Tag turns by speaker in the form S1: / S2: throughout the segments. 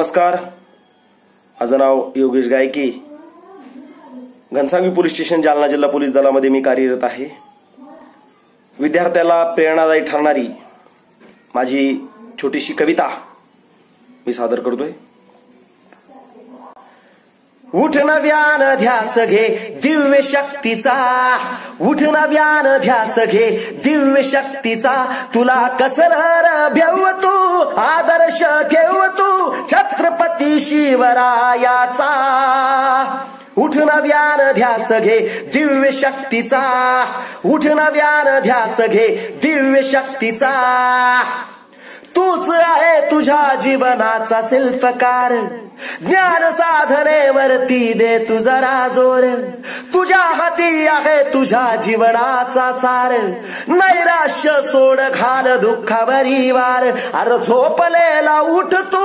S1: नमस्कार. माझं नाव योगेश गायकी. घनसावंगी पोलीस स्टेशन जालना जिल्हा पोलीस दलामध्ये मी कार्यरत आहे. विद्यार्थ्याला प्रेरणादायी ठरणारी माझी छोटीशी कविता मी सादर करतोय. उठ नव्यान ध्यास घे दिव्य शक्तीचा, उठ नव्यान ध्यास घे दिव्य शक्तीचा, तुला कसरर भेव तू आदर्श ठेव तू छत्रपती शिवरायाचा. उठ नव्यान ध्यास घे दिव्य शक्तीचा, उठ नव्यान ध्यास घे दिव्य शक्तीचा. तूच आहे तुझ्या जीवनाचा शिल्पकार, ज्ञान साधनेवरती दे तू जरा जोर. तुझ्या हाती आहे तुझ्या जीवनाचा सार, नैराश्य सोड घाल दुःखावरी वार. अरे झोपलेला उठ तू,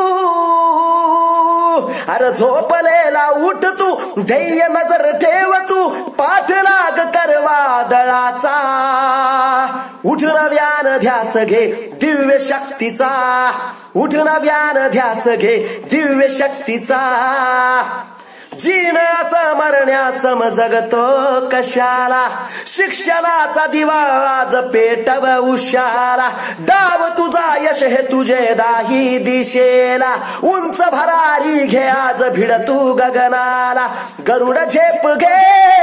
S1: अरे झोपलेला उठ तू, ध्येय नजर ठेव तू, पाठलाग कर वादळाचा. उठ नव्यान ध्यास घे दिव्य शक्तीचा, उठ नव्यान ध्यास घे दिव्य शक्तीचा. जीण असं मरण्यासम जगतो कशाला, शिक्षणाचा दिवा आज पेटव उशाला. डाव तुझा यश हे तुझे दाही दिशेला, उंच भरारी घे आज भिड तू गगनाला. गरुड झेप घे,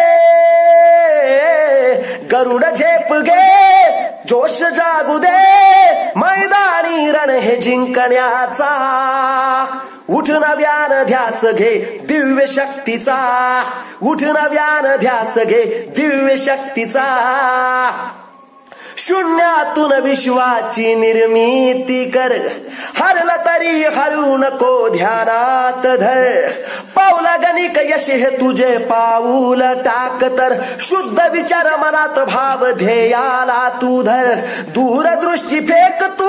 S1: गरुड झेप घे, जोश जागू दे, मैदानी रण हे जिंकण्याचा. उठ नव्यान ध्यास घे दिव्य शक्तीचा, उठ नव्यान ध्यास घे दिव्य शक्तीचा. शून्यातून विश्वाची निर्मिती कर, हरला तरी हरू नको ध्यानात धर. पाऊला गणिक यश हे तुझे पाऊल टाक तर, शुद्ध विचार मनात भाव ध्येयाला तू धर. दूरदृष्टी फेक तू,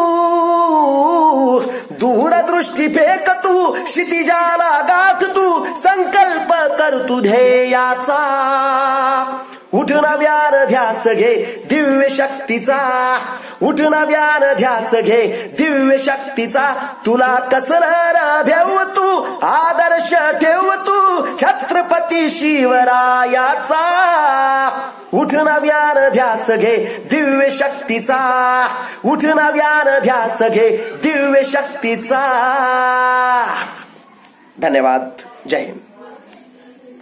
S1: दूरदृष्टी फेक तू, क्षितिजाला गाठ तू, संकल्प कर तू ध्येयाचा. उठ नव्यान ध्यास घे दिव्य शक्तीचा, उठ नव्यान ध्यास घे दिव्य शक्तीचा. तुला कसरर भेव तू आदर्श ठेव तू छत्रपती शिवरायाचा. उठ नव्यान ध्यास घे दिव्य शक्तीचा, उठ नव्यान ध्यास घे दिव्य शक्तीचा. धन्यवाद. जय हिंद.